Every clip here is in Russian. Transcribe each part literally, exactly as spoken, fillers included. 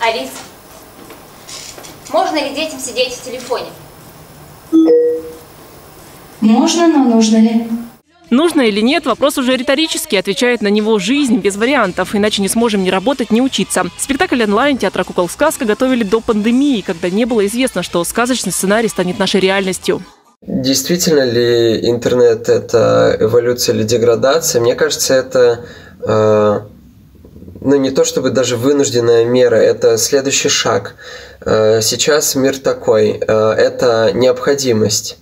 Алис, можно ли детям сидеть в телефоне? Можно, но нужно ли? Нужно или нет, вопрос уже риторический. Отвечает на него жизнь без вариантов. Иначе не сможем ни работать, ни учиться. Спектакль онлайн театра «Кукол Сказка» готовили до пандемии, когда не было известно, что сказочный сценарий станет нашей реальностью. Действительно ли интернет – это эволюция или деградация? Мне кажется, это э, ну, не то чтобы даже вынужденная мера, это следующий шаг. Э, сейчас мир такой, э, это необходимость.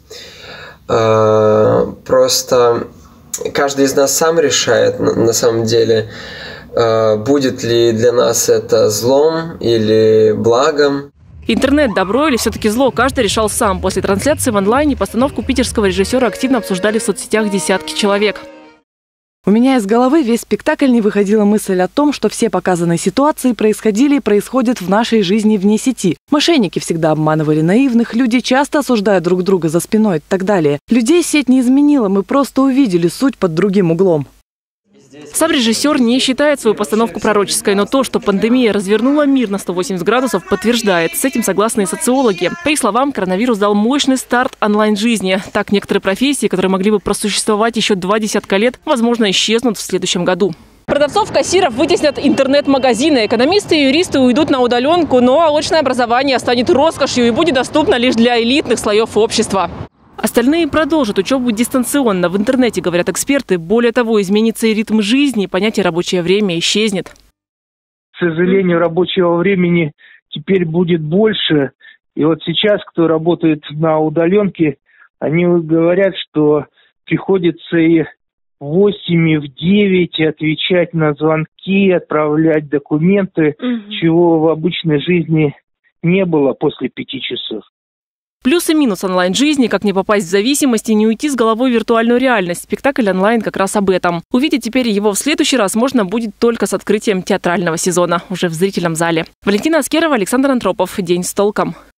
Э, просто каждый из нас сам решает, на, на самом деле, э, будет ли для нас это злом или благом. Интернет – добро или все-таки зло, каждый решал сам. После трансляции в онлайне постановку питерского режиссера активно обсуждали в соцсетях десятки человек. У меня из головы весь спектакль не выходила мысль о том, что все показанные ситуации происходили и происходят в нашей жизни вне сети. Мошенники всегда обманывали наивных, люди часто осуждают друг друга за спиной и так далее. Людей сеть не изменила, мы просто увидели суть под другим углом. Сам режиссер не считает свою постановку пророческой, но то, что пандемия развернула мир на сто восемьдесят градусов, подтверждает. С этим согласны и социологи. По их словам, коронавирус дал мощный старт онлайн-жизни. Так, некоторые профессии, которые могли бы просуществовать еще два десятка лет, возможно, исчезнут в следующем году. Продавцов, кассиров вытеснят интернет-магазины. Экономисты и юристы уйдут на удаленку, но очное образование станет роскошью и будет доступно лишь для элитных слоев общества. Остальные продолжат учебу дистанционно. В интернете, говорят эксперты. Более того, изменится и ритм жизни, понятие «рабочее время» исчезнет. К сожалению, рабочего времени теперь будет больше. И вот сейчас, кто работает на удаленке, они говорят, что приходится и в восемь, и в девять отвечать на звонки, отправлять документы, угу. чего в обычной жизни не было после пяти часов. Плюс и минус онлайн-жизни, как не попасть в зависимость и не уйти с головой в виртуальную реальность. Спектакль онлайн как раз об этом. Увидеть теперь его в следующий раз можно будет только с открытием театрального сезона, уже в зрительном зале. Валентина Аскерова, Александр Антропов. День с толком.